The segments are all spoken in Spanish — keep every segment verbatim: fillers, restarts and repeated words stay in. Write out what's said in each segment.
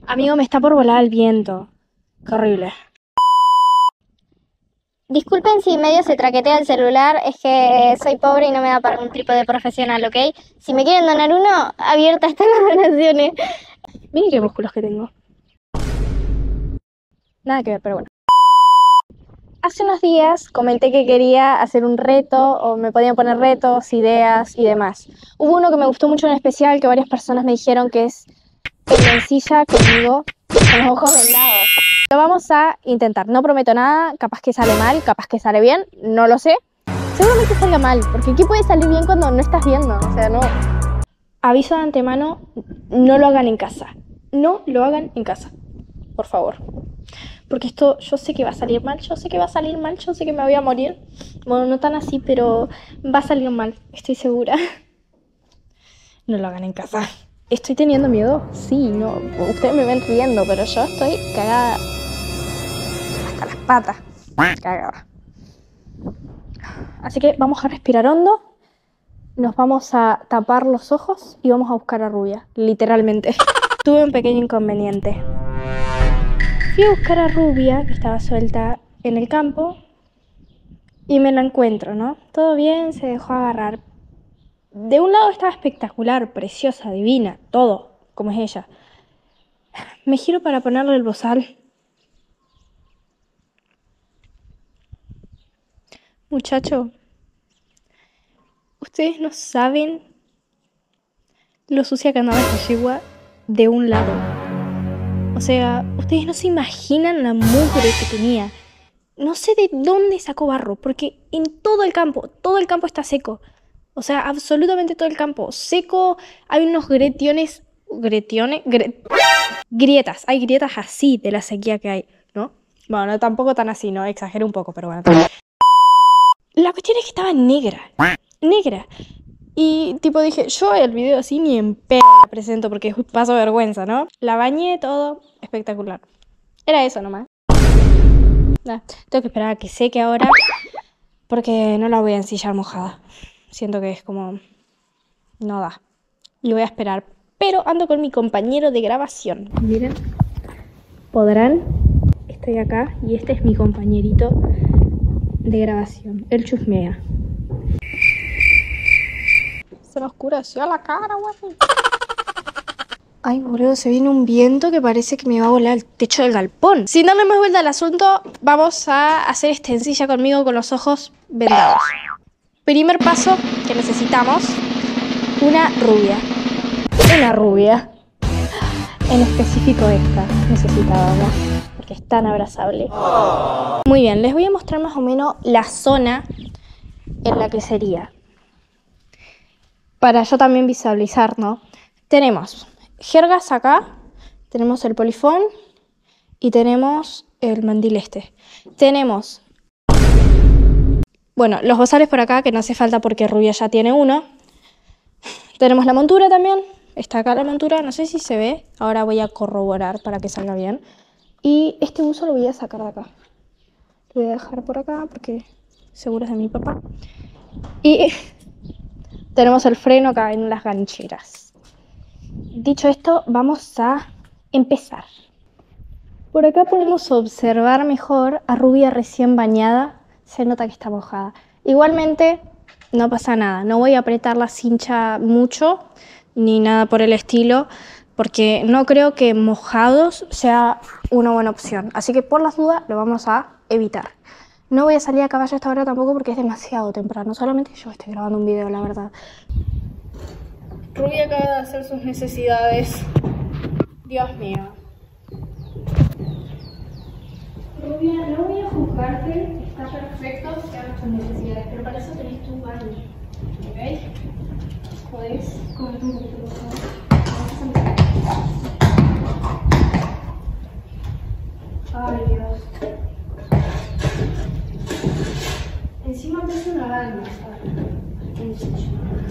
Amigo, me está por volar el viento. Qué horrible. Disculpen si medio se traquetea el celular, es que soy pobre y no me da para un trípode profesional, ¿ok? Si me quieren donar uno, abierta están las donaciones. Miren qué músculos que tengo. Nada que ver, pero bueno. Hace unos días comenté que quería hacer un reto o me podían poner retos, ideas y demás. Hubo uno que me gustó mucho en especial que varias personas me dijeron que es en silla conmigo con los ojos vendados. Lo vamos a intentar, no prometo nada, capaz que sale mal, capaz que sale bien, no lo sé. Seguramente salga mal, porque ¿qué puede salir bien cuando no estás viendo? O sea, no. Aviso de antemano, no lo hagan en casa. No lo hagan en casa, por favor. Porque esto yo sé que va a salir mal, yo sé que va a salir mal, yo sé que me voy a morir. Bueno, no tan así, pero va a salir mal, estoy segura. No lo hagan en casa. ¿Estoy teniendo miedo? Sí, no. Ustedes me ven riendo, pero yo estoy cagada hasta las patas. Cagada. Así que vamos a respirar hondo. Nos vamos a tapar los ojos y vamos a buscar a Rubia, literalmente. Tuve un pequeño inconveniente. Fui a buscar a Rubia, que estaba suelta en el campo, y me la encuentro, ¿no? Todo bien, se dejó agarrar. De un lado estaba espectacular, preciosa, divina, todo, como es ella. Me giro para ponerle el bozal. Muchacho, ustedes no saben lo sucia que andaba esta yegua de un lado. O sea, ustedes no se imaginan la mugre que tenía. No sé de dónde sacó barro, porque en todo el campo, todo el campo está seco. O sea, absolutamente todo el campo seco. Hay unos gretiones, gretiones, gre, grietas. Hay grietas así de la sequía que hay, ¿no? Bueno, no, tampoco tan así, ¿no? Exagero un poco, pero bueno. La cuestión es que estaba negra, negra. Y tipo dije, yo el video así ni en p*** la presento porque paso vergüenza, ¿no? La bañé, todo espectacular. Era eso nomás. Nah, tengo que esperar a que seque ahora porque no la voy a ensillar mojada. Siento que es como... no da. Y voy a esperar. Pero ando con mi compañero de grabación. Miren. Podrán. Estoy acá y este es mi compañerito de grabación. Él chusmea. Se me oscureció la cara, güey. Ay, boludo, se viene un viento que parece que me va a volar el techo del galpón. Sin darle más vuelta al asunto, vamos a hacer esta encilla conmigo con los ojos vendados. Primer paso que necesitamos, una rubia. Una rubia. En específico esta necesitábamos, porque es tan abrazable. Muy bien, les voy a mostrar más o menos la zona en la que sería. Para yo también visualizar, ¿no? Tenemos jergas acá, tenemos el polifón y tenemos el mandil este. Tenemos, bueno, los bozales por acá, que no hace falta porque Rubia ya tiene uno. Tenemos la montura también, está acá la montura, no sé si se ve. Ahora voy a corroborar para que salga bien. Y este buzo lo voy a sacar de acá. Lo voy a dejar por acá porque seguro es de mi papá. Y tenemos el freno acá en las gancheras. Dicho esto, vamos a empezar. Por acá podemos observar mejor a Rubia recién bañada. Se nota que está mojada. Igualmente, no pasa nada. No voy a apretar la cincha mucho, ni nada por el estilo, porque no creo que mojados sea una buena opción. Así que por las dudas lo vamos a evitar. No voy a salir a caballo a esta hora tampoco porque es demasiado temprano. Solamente yo estoy grabando un video, la verdad. Rubia acaba de hacer sus necesidades. Dios mío. Rubia, no voy a juzgarte. Está perfecto que hagas tus necesidades, pero para eso tenés tu baño. ¿Ok? Podés comerte un poquito, por favor. Ay, Dios. Encima me hace una gana. En serio.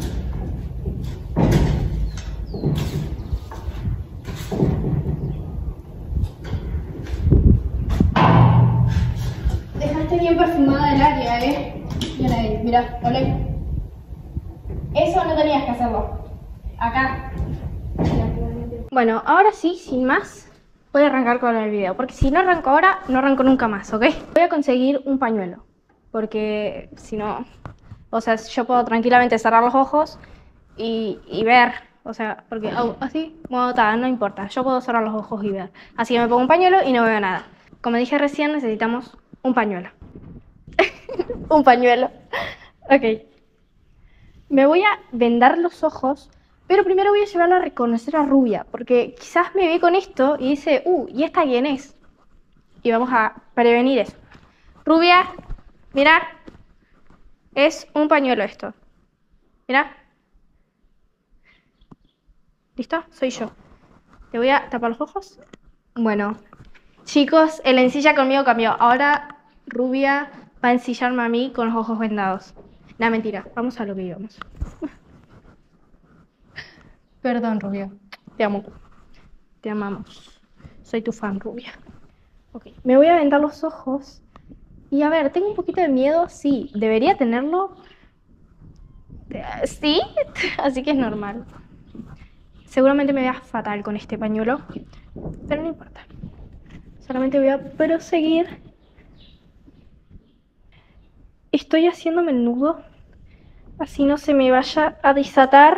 Dejaste bien perfumada el área, ¿eh? Mira ahí, mira, olé. Eso no tenías que hacerlo. Acá. Bueno, ahora sí, sin más, voy a arrancar con el video, porque si no arranco ahora, no arranco nunca más, ¿ok? Voy a conseguir un pañuelo, porque si no, o sea, yo puedo tranquilamente cerrar los ojos y, y ver, o sea, porque oh, así, bueno, ta, no importa, yo puedo cerrar los ojos y ver. Así que me pongo un pañuelo y no veo nada. Como dije recién, necesitamos un pañuelo. Un pañuelo. Ok. Me voy a vendar los ojos, pero primero voy a llevarlo a reconocer a Rubia, porque quizás me ve con esto y dice, uh, ¿y esta quién es? Y vamos a prevenir eso. Rubia, mira, es un pañuelo esto. Mira. ¿Listo? Soy yo. Te voy a tapar los ojos. Bueno, chicos, el ensilla conmigo cambió. Ahora Rubia va a ensillarme a mí con los ojos vendados. No, mentira. Vamos a lo que íbamos. Perdón, Rubia. Te amo. Te amamos. Soy tu fan, Rubia. Ok, me voy a vendar los ojos. Y a ver, ¿tengo un poquito de miedo? Sí. ¿Debería tenerlo? Sí. Así que es normal. Seguramente me vea fatal con este pañuelo. Pero no importa. Solamente voy a proseguir. Estoy haciéndome el nudo. Así no se me vaya a desatar.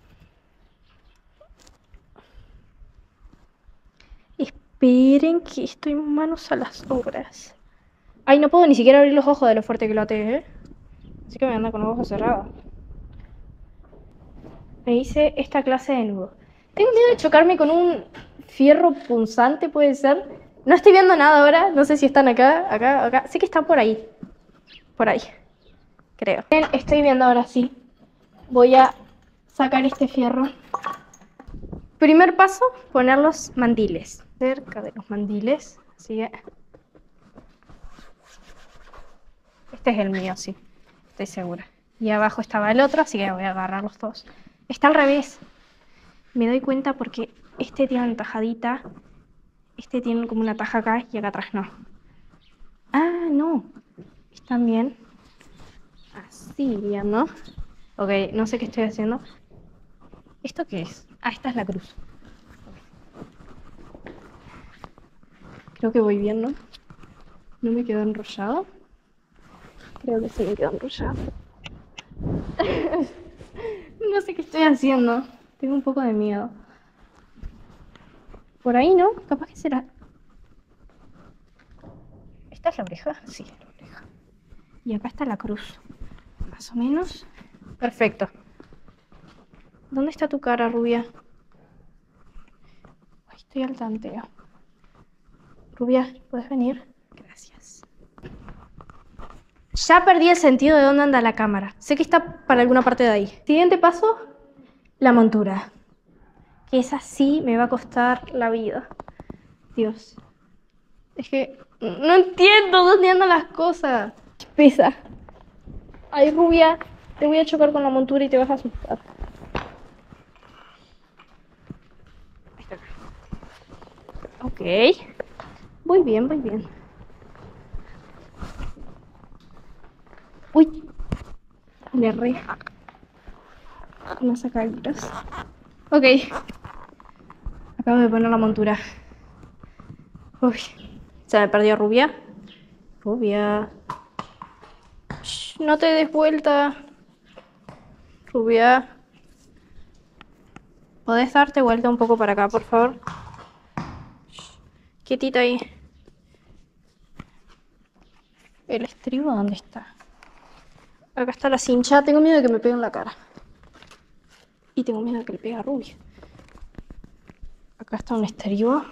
Esperen que estoy manos a las obras. Ay, no puedo ni siquiera abrir los ojos de lo fuerte que lo até, ¿eh? Así que me anda con los ojos cerrados. Me hice esta clase de nudo. Tengo miedo de chocarme con un fierro punzante, puede ser. No estoy viendo nada ahora. No sé si están acá, acá, acá. Sé que están por ahí. Por ahí. Creo. Bien, estoy viendo ahora sí. Voy a sacar este fierro. Primer paso, poner los mandiles. Cerca de los mandiles. Así que... Este es el mío, sí. Estoy segura. Y abajo estaba el otro, así que voy a agarrar los dos. Está al revés. Me doy cuenta porque este tiene una tajadita. Este tiene como una taja acá y acá atrás no. Ah, no. Están bien. Así bien, ¿no? Ok, no sé qué estoy haciendo. ¿Esto qué es? Ah, esta es la cruz. Creo que voy bien, ¿no? ¿No me quedó enrollado? Creo que sí me quedó enrollado. No sé qué estoy haciendo. Tengo un poco de miedo. Por ahí, ¿no? Capaz que será... ¿Esta es la oreja? Sí, es la oreja. Y acá está la cruz. Más o menos. Perfecto. ¿Dónde está tu cara, Rubia? Ay, estoy al tanteo. Rubia, ¿puedes venir? Gracias. Ya perdí el sentido de dónde anda la cámara. Sé que está para alguna parte de ahí. Siguiente paso, la montura. Que esa sí me va a costar la vida. Dios. Es que no entiendo dónde andan las cosas. Pesa. Ay, Rubia, te voy a chocar con la montura y te vas a asustar. Ahí está. Ok. Voy bien, voy bien. Uy. Le erré. Unas sacaditas. Ok. Acabo de poner la montura. Uy. Se me perdió Rubia. Rubia. Shh, no te des vuelta. Rubia. ¿Podés darte vuelta un poco para acá, por favor? Shh. Quietita ahí. ¿El estribo dónde está? Acá está la cincha. Tengo miedo de que me pegue en la cara. Y tengo miedo de que le pegue a Rubia. Acá está un estribo.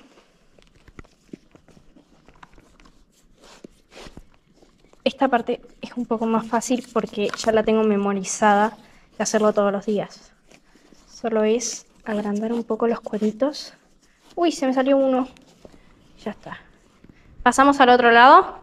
Esta parte es un poco más fácil porque ya la tengo memorizada de hacerlo todos los días. Solo es agrandar un poco los cueritos. Uy, se me salió uno. Ya está. Pasamos al otro lado.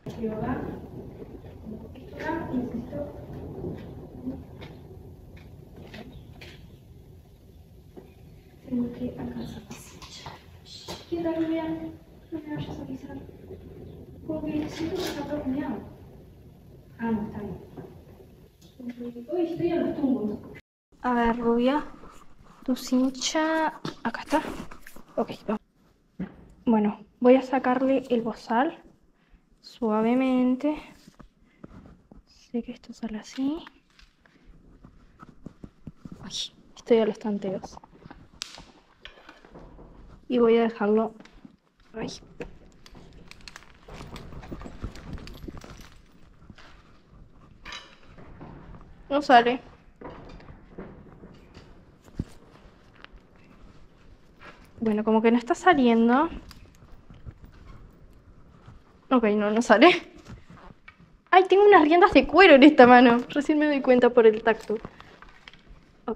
Tengo que alcanzar. Quieta, Rubia. No me vayas a pisar. Porque siento que está apropiado. Ah, no, está bien. Uy, estoy a los tumbos. A ver, Rubia. Tu cincha... Acá está. Ok, vamos. Bueno, voy a sacarle el bozal suavemente. Sé que esto sale así. Ay, estoy a los tanteos. Y voy a dejarlo. Ay. No sale. Bueno, como que no está saliendo. Ok, no, no sale. Ay, tengo unas riendas de cuero en esta mano. Recién me doy cuenta por el tacto. Ok.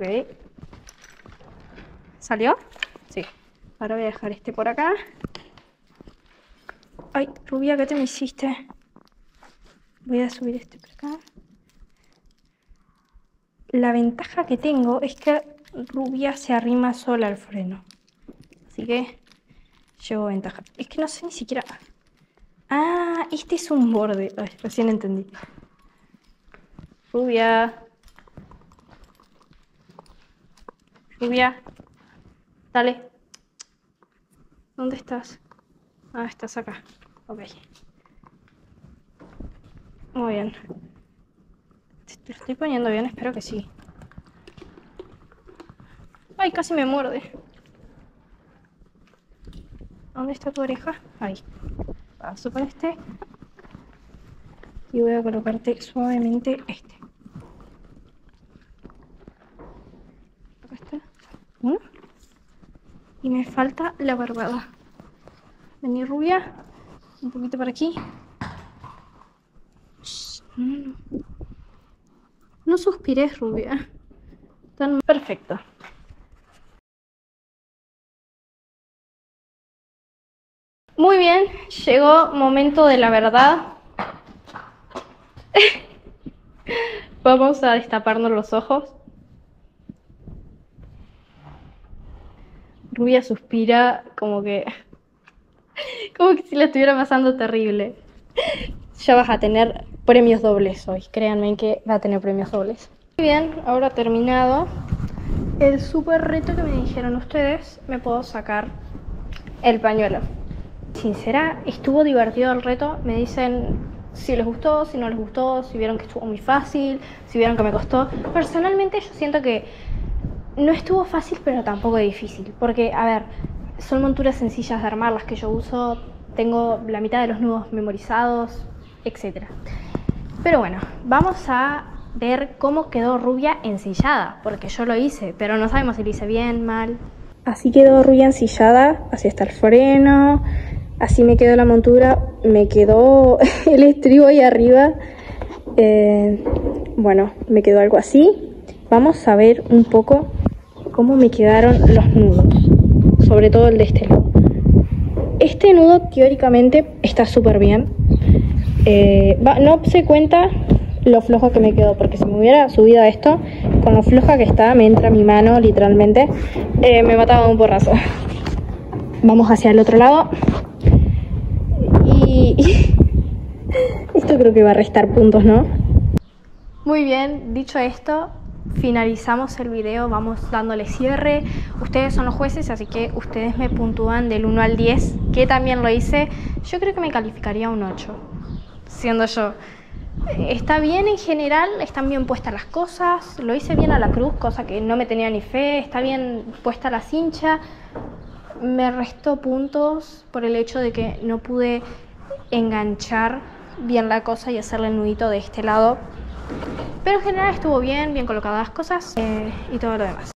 ¿Salió? Sí. Ahora voy a dejar este por acá. Ay, Rubia, ¿qué te me hiciste? Voy a subir este por acá. La ventaja que tengo es que Rubia se arrima sola al freno. Así que llevo ventaja. Es que no sé ni siquiera... Ah, este es un borde. Ay, recién entendí. Rubia. Rubia. Dale. ¿Dónde estás? Ah, estás acá. Ok. Muy bien. ¿Te estoy poniendo bien? Espero que sí. Ay, casi me muerde. ¿Dónde está tu oreja? Ahí. Paso por este. Y voy a colocarte suavemente este. Acá está. ¿Mm? Y me falta la barbada. Vení, Rubia. Un poquito por aquí. No, no suspires, Rubia. Tan perfecto. Muy bien, llegó momento de la verdad. Vamos a destaparnos los ojos. Rubia suspira como que... como que si la estuviera pasando terrible. Ya vas a tener premios dobles hoy. Créanme que va a tener premios dobles. Muy bien, ahora terminado el súper reto que me dijeron ustedes, me puedo sacar el pañuelo. Sincera, estuvo divertido el reto. Me dicen si les gustó, si no les gustó, si vieron que estuvo muy fácil, si vieron que me costó. Personalmente yo siento que no estuvo fácil, pero tampoco difícil. Porque, a ver, son monturas sencillas de armar las que yo uso. Tengo la mitad de los nudos memorizados, etcétera. Pero bueno, vamos a ver cómo quedó Rubia ensillada. Porque yo lo hice, pero no sabemos si lo hice bien, mal. Así quedó Rubia ensillada, así está el freno. Así me quedó la montura, me quedó el estribo ahí arriba. Eh, bueno, me quedó algo así. Vamos a ver un poco cómo me quedaron los nudos, sobre todo el de este lado. Este nudo teóricamente está súper bien. Eh, va, no se cuenta lo flojo que me quedó, porque si me hubiera subido a esto, con lo floja que está, me entra mi mano literalmente, eh, me mataba un porrazo. Vamos hacia el otro lado. Y esto creo que va a restar puntos, ¿no? Muy bien, dicho esto, finalizamos el video, vamos dándole cierre. Ustedes son los jueces, así que ustedes me puntúan del uno al diez, que también lo hice. Yo creo que me calificaría un ocho, siendo yo. Está bien en general, están bien puestas las cosas, lo hice bien a la cruz, cosa que no me tenía ni fe, está bien puesta la cincha. Me restó puntos por el hecho de que no pude enganchar bien la cosa y hacerle el nudito de este lado. Pero en general estuvo bien, bien colocadas las cosas eh, y todo lo demás.